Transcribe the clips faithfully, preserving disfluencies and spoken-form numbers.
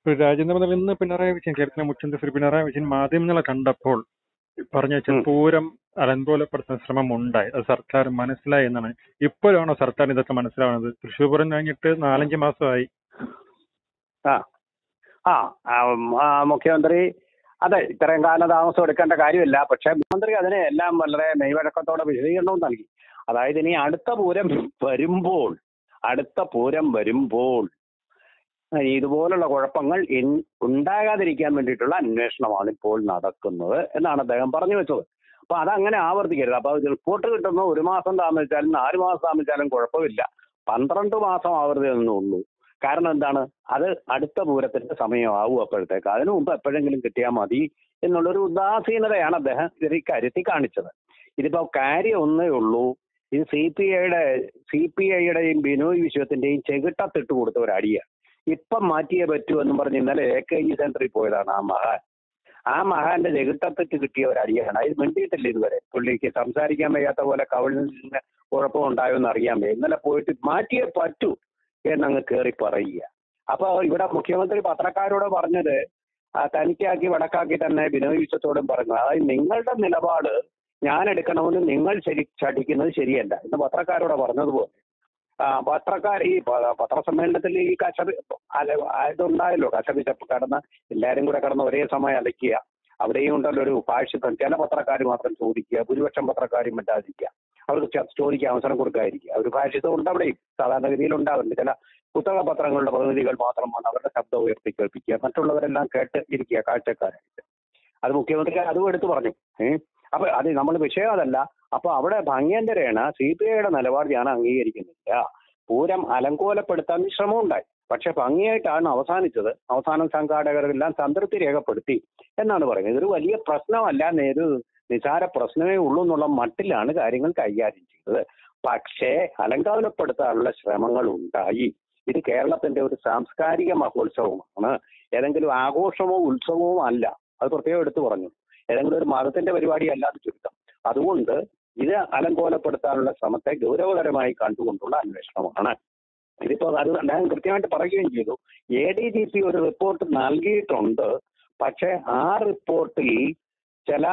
ഒരു രാജ്യം മുതൽ ഇന്ന് പിണറായി വിജയൻ കേരളത്തിലെ മുഖ്യമന്ത്രി ശ്രീ പിണറായി വിജയൻ മാധ്യമങ്ങളെ കണ്ടപ്പോൾ പറഞ്ഞു വെച്ചാൽ പൂരം അലങ്കോലപ്പെടുത്തുന്ന ശ്രമം ഉണ്ടായി, അത് സർക്കാർ മനസ്സിലായി എന്നാണ്. ഇപ്പോഴാണോ സർക്കാർ ഇതൊക്കെ മനസ്സിലാവുന്നത്? തൃശ്ശൂർ പൂരം കഴിഞ്ഞിട്ട് നാലഞ്ച് മാസമായി. ആ ആ ആ, മുഖ്യമന്ത്രി അതെ ഇത്രയും കാലം താമസം എടുക്കേണ്ട കാര്യമില്ല. പക്ഷെ മുഖ്യമന്ത്രി അതിനെ എല്ലാം വളരെ മെയ്വഴക്കത്തോടെ വിശദീകരണവും നൽകി. അതായത് ഇനി അടുത്ത പൂരം വരുമ്പോൾ അടുത്ത പൂരം വരുമ്പോൾ ഇതുപോലുള്ള കുഴപ്പങ്ങൾ ഉണ്ടാകാതിരിക്കാൻ വേണ്ടിയിട്ടുള്ള അന്വേഷണമാണ് ഇപ്പോൾ നടക്കുന്നത് എന്നാണ് അദ്ദേഹം പറഞ്ഞു വെച്ചത്. അപ്പൊ അതങ്ങനെ ആവർത്തിക്കരുത്. അപ്പൊ റിപ്പോർട്ട് കിട്ടുന്ന ഒരു മാസം താമസിച്ചാലും നാല് മാസം താമസിച്ചാലും കുഴപ്പമില്ല, പന്ത്രണ്ട് മാസം ആവരുതെന്നുള്ളൂ. കാരണം എന്താണ്, അത് അടുത്ത പൂരത്തിന്റെ സമയമാവും അപ്പോഴത്തേക്ക്. അതിനു മുമ്പ് എപ്പോഴെങ്കിലും കിട്ടിയാൽ മതി എന്നുള്ളൊരു ഉദാസീനതയാണ് അദ്ദേഹം ഇക്കാര്യത്തിൽ കാണിച്ചത്. ഇതിപ്പോ കാര്യം ഒന്നേ ഉള്ളൂ, ഇത് സി പി ഐയുടെ സി പി ഐയുടെയും ബിനോയ് വിശ്വത്തിന്റെയും ചെകിട്ടത്തിട്ട് കൊടുത്ത ഒരു അടിയാണ്. ഇപ്പം മാറ്റിയേ പറ്റൂ എന്ന് പറഞ്ഞ് ഇന്നലെ എ കെ ജി സെന്ററിൽ പോയതാണ് ആ മഹാൻ. ആ മഹാന്റെ ചെകിട്ടത്തിട്ട് കിട്ടിയ ഒരു അടിയാണ്. അത് മിണ്ടിയിട്ടില്ല ഇതുവരെ. പുള്ളിക്ക് സംസാരിക്കാൻ വയ്യാത്ത പോലെ കവിളിന് കുഴപ്പമുണ്ടായോ എന്ന് അറിയാൻ വയ്യ. ഇന്നലെ പോയിട്ട് മാറ്റിയേ പറ്റൂ എന്നങ്ങ് കയറി പറയുക. അപ്പൊ ഇവിടെ മുഖ്യമന്ത്രി പത്രക്കാരോട് പറഞ്ഞത് തനിക്കാക്കി വടക്കാക്കി തന്നെ ബിനോയ് വിശ്വത്തോടും പറഞ്ഞു. അതായത് നിങ്ങളുടെ നിലപാട് ഞാൻ എടുക്കണമെന്ന് നിങ്ങൾ ശരി ചടിക്കുന്നത് ശരിയല്ല എന്ന് പത്രക്കാരോട് പറഞ്ഞതുപോലെ പത്രക്കാർ ഈ പത്രസമ്മേളനത്തിൽ ഈ കശപി ഇതുണ്ടായല്ലോ, കശപി ചപ്പ് കടന്ന് എല്ലാവരും കൂടെ കടന്ന് ഒരേ സമയം അലയ്ക്കുക. അവിടെയും ഉണ്ടല്ലോ ഒരു ഭാഷിത്വം. ചില പത്രക്കാർ മാത്രം ചോദിക്കുക, ഭൂരിപക്ഷം പത്രക്കാരും മിണ്ടാതിരിക്കുക, അവർക്ക് ചോദിക്കാൻ അവസരം കൊടുക്കാതിരിക്കുക. ഒരു ഭാഷിത്വം ഉണ്ട് അവിടെയും, സാധാരണഗതിയിൽ ഉണ്ടാവുന്നുണ്ട്. ചില പുസ്തക പത്രങ്ങളുടെ പ്രതിനിധികൾ മാത്രം വന്ന് അവരുടെ ശബ്ദം ഉയർത്തി കേൾപ്പിക്കുക, മറ്റുള്ളവരെല്ലാം കേട്ട് ഇരിക്കുക കാഴ്ചക്കാരായിട്ട്. അത് മുഖ്യമന്ത്രി അതും എടുത്തു പറഞ്ഞു. ഏഹ് അപ്പൊ അത് നമ്മൾ വിഷയം അതല്ല. അപ്പൊ അവിടെ ഭംഗ്യന്തരേണ സി പി ഐയുടെ നിലപാട് ഞാൻ അംഗീകരിക്കുന്നില്ല. പൂരം അലങ്കോലപ്പെടുത്താൻ ശ്രമം ഉണ്ടായി, പക്ഷെ ഭംഗിയായിട്ടാണ് അവസാനിച്ചത്. അവസാനം സംഘാടകരെല്ലാം സംതൃപ്തി രേഖപ്പെടുത്തി എന്നാണ് പറയുന്നത്. ഇതൊരു വലിയ പ്രശ്നമല്ല, ഒരു നിസാര പ്രശ്നമേ ഉള്ളൂ എന്നുള്ള മട്ടിലാണ് കാര്യങ്ങൾ കൈകാര്യം ചെയ്തത്. പക്ഷേ അലങ്കോലപ്പെടുത്താനുള്ള ശ്രമങ്ങൾ ഉണ്ടായി. ഇത് കേരളത്തിന്റെ ഒരു സാംസ്കാരിക മഹോത്സവമാണ്, ഏതെങ്കിലും ആഘോഷമോ ഉത്സവമോ അല്ല. അത് പ്രത്യേകം എടുത്തു പറഞ്ഞു. ഏതെങ്കിലും ഒരു മതത്തിന്റെ പരിപാടി അല്ലാതെ ചുരുക്കം. അതുകൊണ്ട് ഇത് അലങ്കോലപ്പെടുത്താനുള്ള ശ്രമത്തെ ഗൗരവകരമായി കണ്ടുകൊണ്ടുള്ള അന്വേഷണമാണ്. ഇതിപ്പോ അത് അദ്ദേഹം കൃത്യമായിട്ട് പറയുകയും ചെയ്തു. എ ഡി ജി പി ഒരു റിപ്പോർട്ട് നൽകിയിട്ടുണ്ട്, പക്ഷെ ആ റിപ്പോർട്ടിൽ ചില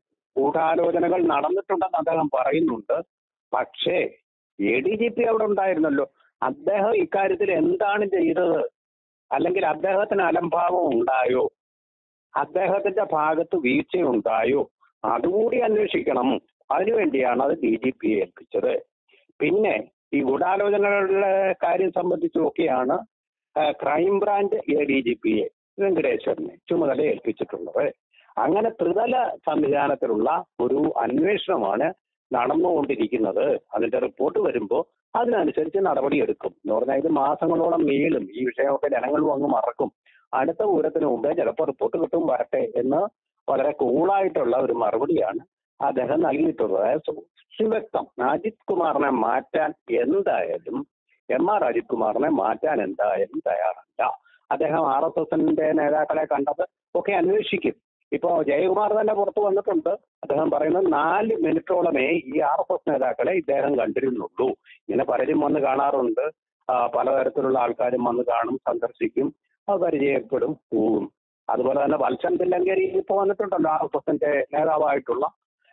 ഗൂഢാലോചനകൾ നടന്നിട്ടുണ്ടെന്ന് അദ്ദേഹം പറയുന്നുണ്ട്. പക്ഷേ എ ഡി ജി പി അവിടെ ഉണ്ടായിരുന്നല്ലോ. അദ്ദേഹം ഇക്കാര്യത്തിൽ എന്താണ് ചെയ്തത്, അല്ലെങ്കിൽ അദ്ദേഹത്തിന് അലംഭാവം ഉണ്ടായോ, അദ്ദേഹത്തിന്റെ ഭാഗത്ത് വീഴ്ചയുണ്ടായോ, അതുകൂടി അന്വേഷിക്കണം. അതിനുവേണ്ടിയാണ് അത് ഡി ജി പിയെ ഏൽപ്പിച്ചത്. പിന്നെ ഈ ഗൂഢാലോചനകളുടെ കാര്യം സംബന്ധിച്ചൊക്കെയാണ് ക്രൈംബ്രാഞ്ച് എ ഡി ജി പിയെ വെങ്കടേശ്വരനെ ചുമതല ഏൽപ്പിച്ചിട്ടുള്ളത്. അങ്ങനെ ത്രിതല സംവിധാനത്തിലുള്ള ഒരു അന്വേഷണമാണ് നടന്നുകൊണ്ടിരിക്കുന്നത്. അതിന്റെ റിപ്പോർട്ട് വരുമ്പോൾ അതിനനുസരിച്ച് നടപടിയെടുക്കും എന്ന് പറഞ്ഞാൽ ഇത് മാസങ്ങളോളം നീളും. ഈ വിഷയമൊക്കെ ജനങ്ങളും അങ്ങ് മറക്കും. അടുത്ത പൂരത്തിന് മുമ്പേ ചിലപ്പോൾ റിപ്പോർട്ട് കിട്ടും വരട്ടെ എന്ന് വളരെ കൂളായിട്ടുള്ള ഒരു മറുപടിയാണ് അദ്ദേഹം നൽകിയിട്ടുള്ളത്. അതായത് സുവ്യക്തം അജിത് കുമാറിനെ മാറ്റാൻ എന്തായാലും എം ആർ അജിത് കുമാറിനെ മാറ്റാൻ എന്തായാലും തയ്യാറല്ല. അദ്ദേഹം ആർ എസ് എസിന്റെ നേതാക്കളെ കണ്ടത് ഒക്കെ അന്വേഷിക്കും. ഇപ്പോ ജയകുമാർ തന്നെ പുറത്തു വന്നിട്ടുണ്ട്. അദ്ദേഹം പറയുന്നത് നാല് മിനിറ്റോളമേ ഈ ആർ എസ് എസ് നേതാക്കളെ ഇദ്ദേഹം കണ്ടിരുന്നുള്ളൂ. ഇങ്ങനെ പലരും വന്ന് കാണാറുണ്ട്, പലതരത്തിലുള്ള ആൾക്കാരും വന്ന് കാണും, സന്ദർശിക്കും, പരിചയപ്പെടും, പോവും. അതുപോലെ തന്നെ വത്സൻ തില്ലങ്കേരി ഇപ്പോൾ വന്നിട്ടുണ്ടല്ലോ, ആർ എസ് എസിന്റെ നേതാവായിട്ടുള്ള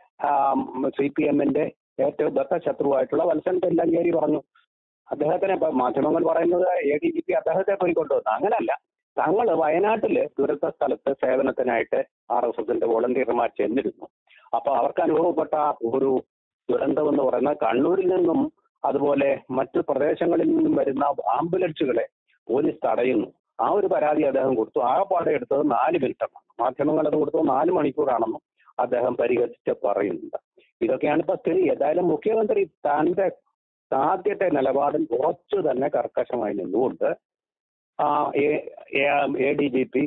സി പി എമ്മിന്റെ ഏറ്റവും ദത്തശത്രുവായിട്ടുള്ള വത്സൻ തില്ലങ്കേരി പറഞ്ഞു. അദ്ദേഹത്തിനെ മാധ്യമങ്ങൾ പറയുന്നത് എ ഡി ജി പി അദ്ദേഹത്തെ പോയിക്കൊണ്ടുവന്നു. അങ്ങനല്ല, തങ്ങൾ വയനാട്ടില് ദുരന്ത സ്ഥലത്ത് സേവനത്തിനായിട്ട് ആർ എസ് എസിന്റെ വോളണ്ടിയർമാർ ചെന്നിരുന്നു. അപ്പൊ അവർക്ക് അനുഭവപ്പെട്ട ഒരു ദുരന്തം എന്ന് പറയുന്നത് കണ്ണൂരിൽ നിന്നും അതുപോലെ മറ്റു പ്രദേശങ്ങളിൽ നിന്നും വരുന്ന ആംബുലൻസുകളെ പോലീസ് തടയുന്നു. ആ ഒരു പരാതി അദ്ദേഹം കൊടുത്തു. ആകെപ്പാടെ എടുത്തത് നാല് മിനിറ്റാണ്. മാധ്യമങ്ങൾ അത് കൊടുത്തത് നാല് മണിക്കൂറാണെന്നും അദ്ദേഹം പരിഹസിച്ച് പറയുന്നുണ്ട്. ഇതൊക്കെയാണ് ഇപ്പൊ സ്ഥിതി. ഏതായാലും മുഖ്യമന്ത്രി തന്റെ ആദ്യത്തെ നിലപാടിൽ ഉറച്ചു തന്നെ കർക്കശമായി നിന്നുകൊണ്ട് A D G P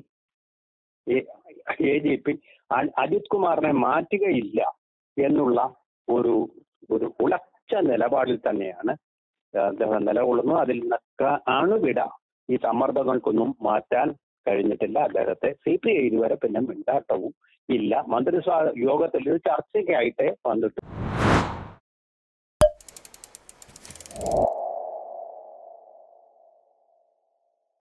A G P Ajith കുമാറിനെ മാറ്റുകയില്ല എന്നുള്ള ഒരു ഒരു ഉറച്ച നിലപാടിൽ തന്നെയാണ് അദ്ദേഹം നിലകൊള്ളുന്നത്. അതിൽ നിന്നൊക്കെ അണുവിട ഈ സമ്മർദ്ദങ്ങൾക്കൊന്നും മാറ്റാൻ കഴിഞ്ഞിട്ടില്ല അദ്ദേഹത്തെ. സി പി ഐ ഇതുവരെ പിന്നെ മിണ്ടാട്ടവും ഇല്ല. മന്ത്രിസഭാ യോഗത്തിൽ ചർച്ചയ്ക്കായിട്ടേ വന്നിട്ടുണ്ട്.